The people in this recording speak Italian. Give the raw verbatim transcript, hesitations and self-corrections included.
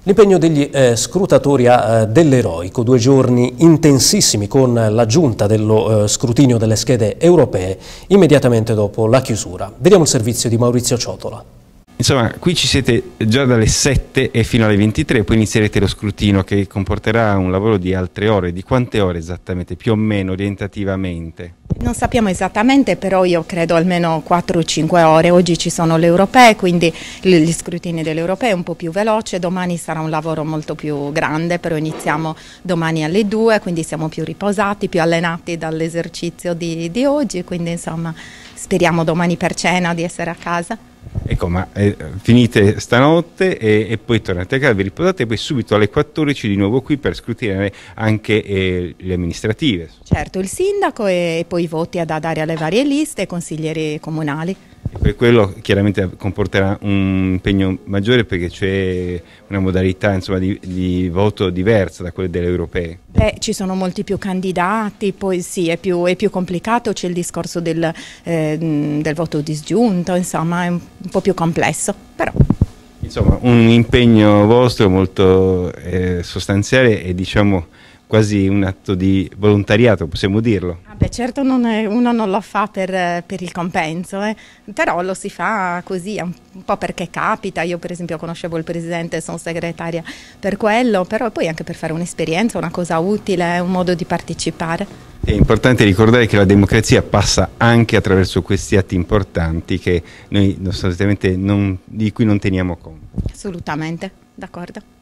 L'impegno degli eh, scrutatori ha eh, dell'eroico, due giorni intensissimi con l'aggiunta dello eh, scrutinio delle schede europee immediatamente dopo la chiusura. Vediamo il servizio di Maurizio Ciotola. Insomma, qui ci siete già dalle sette e fino alle ventitré, poi inizierete lo scrutinio che comporterà un lavoro di altre ore. Di quante ore esattamente, più o meno, orientativamente? Non sappiamo esattamente, però io credo almeno quattro o cinque ore. Oggi ci sono le europee, quindi gli scrutini delle europee è un po' più veloce, domani sarà un lavoro molto più grande, però iniziamo domani alle due, quindi siamo più riposati, più allenati dall'esercizio di, di oggi, quindi insomma speriamo domani per cena di essere a casa. Ecco, ma eh, finite stanotte e, e poi tornate a casa, vi riposate e poi subito alle quattordici di nuovo qui per scrutinare anche eh, le amministrative. Certo, il sindaco e, e poi i voti da dare alle varie liste e consiglieri comunali. E per quello chiaramente comporterà un impegno maggiore perché c'è una modalità insomma, di, di voto diversa da quelle delle europee. Beh, ci sono molti più candidati, poi sì, è più, è più complicato, c'è il discorso del, eh, del voto disgiunto, insomma è un, un po' più complesso, però. Insomma, un impegno vostro molto eh, sostanziale e diciamo quasi un atto di volontariato, possiamo dirlo. Ah beh, certo non è, uno non lo fa per, per il compenso, eh, però lo si fa così, un po' perché capita. Io per esempio conoscevo il presidente, sono segretaria per quello, però poi anche per fare un'esperienza, una cosa utile, un modo di partecipare. È importante ricordare che la democrazia passa anche attraverso questi atti importanti che noi sostanzialmente non, di cui non teniamo conto. Assolutamente, d'accordo.